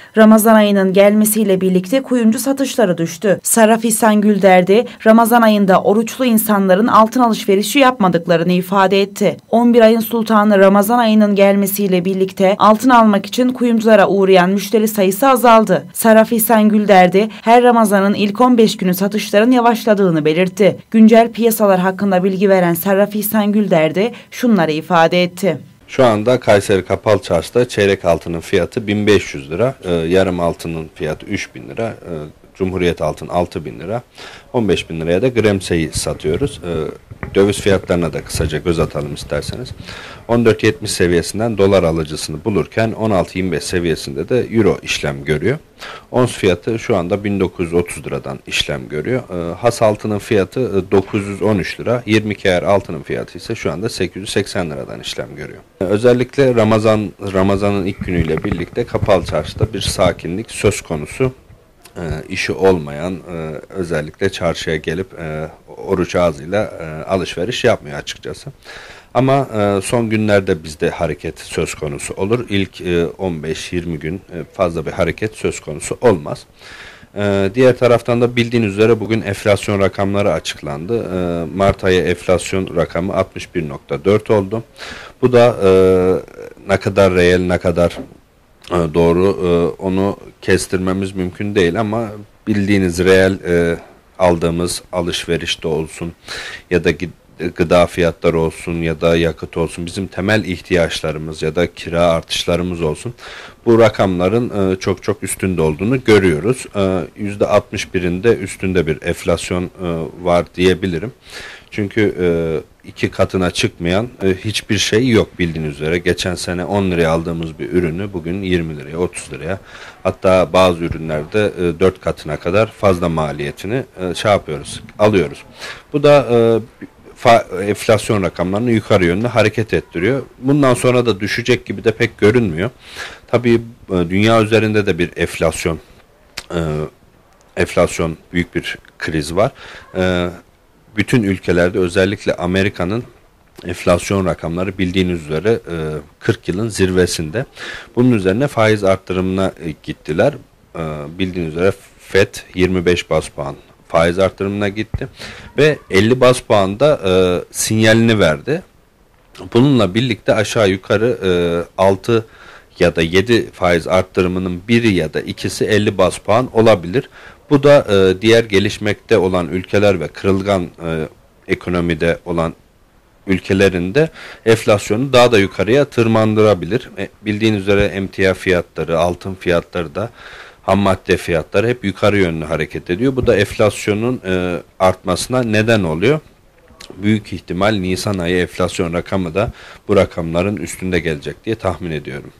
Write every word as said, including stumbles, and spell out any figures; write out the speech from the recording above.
Ramazan ayının gelmesiyle birlikte kuyumcu satışları düştü. Sarraf İhsan Gülderdi, Ramazan ayında oruçlu insanların altın alışverişi yapmadıklarını ifade etti. on bir ayın sultanı Ramazan ayının gelmesiyle birlikte altın almak için kuyumculara uğrayan müşteri sayısı azaldı. Sarraf İhsan Gülderdi, her Ramazan'ın ilk on beş günü satışların yavaşladığını belirtti. Güncel piyasalar hakkında bilgi veren Sarraf İhsan Gülderdi şunları ifade etti. Şu anda Kayseri Kapalı Çarşı'da çeyrek altının fiyatı bin beş yüz lira, e, yarım altının fiyatı üç bin lira, e, Cumhuriyet altın altı bin lira, on beş bin liraya da Gremse'yi satıyoruz. E, döviz fiyatlarına da kısaca göz atalım isterseniz. on dört yetmiş seviyesinden dolar alıcısını bulurken on altı yirmi beş seviyesinde de euro işlem görüyor. Ons fiyatı şu anda bin dokuz yüz otuz liradan işlem görüyor. E, has altının fiyatı e, dokuz yüz on üç lira, yirmi iki ayar altının fiyatı ise şu anda sekiz yüz seksen liradan işlem görüyor. E, özellikle Ramazan Ramazan'ın ilk günüyle birlikte Kapalı Çarşı'da bir sakinlik söz konusu. E, işi olmayan e, özellikle çarşıya gelip e, oruç ağzıyla e, alışveriş yapmıyor açıkçası. Ama e, son günlerde bizde hareket söz konusu olur. İlk e, on beş yirmi gün e, fazla bir hareket söz konusu olmaz. E, diğer taraftan da bildiğiniz üzere bugün enflasyon rakamları açıklandı. E, Mart ayı enflasyon rakamı altmış bir nokta dört oldu. Bu da e, ne kadar reel, ne kadar doğru onu kestirmemiz mümkün değil ama bildiğiniz reel e, aldığımız alışverişte olsun ya da gıda fiyatları olsun ya da yakıt olsun, bizim temel ihtiyaçlarımız ya da kira artışlarımız olsun, bu rakamların e, çok çok üstünde olduğunu görüyoruz. E, yüzde altmış birinde üstünde bir enflasyon e, var diyebilirim. Çünkü e, iki katına çıkmayan e, hiçbir şey yok bildiğiniz üzere. Geçen sene on liraya aldığımız bir ürünü bugün yirmi liraya, otuz liraya, hatta bazı ürünlerde e, dört katına kadar fazla maliyetini e, şey yapıyoruz, alıyoruz. Bu da e, enflasyon rakamlarını yukarı yönlü hareket ettiriyor. Bundan sonra da düşecek gibi de pek görünmüyor. Tabii e, dünya üzerinde de bir enflasyon e, enflasyon büyük bir kriz var. E, Bütün ülkelerde, özellikle Amerika'nın enflasyon rakamları bildiğiniz üzere kırk yılın zirvesinde. Bunun üzerine faiz arttırımına gittiler. Bildiğiniz üzere F E D yirmi beş baz puan faiz arttırımına gitti ve elli baz puan da sinyalini verdi. Bununla birlikte aşağı yukarı altı ya da yedi faiz arttırımının biri ya da ikisi elli baz puan olabilir. Bu da e, diğer gelişmekte olan ülkeler ve kırılgan e, ekonomide olan ülkelerin de enflasyonu daha da yukarıya tırmandırabilir. E, bildiğiniz üzere emtia fiyatları, altın fiyatları da, ham madde fiyatları hep yukarı yönlü hareket ediyor. Bu da enflasyonun e, artmasına neden oluyor. Büyük ihtimal Nisan ayı enflasyon rakamı da bu rakamların üstünde gelecek diye tahmin ediyorum.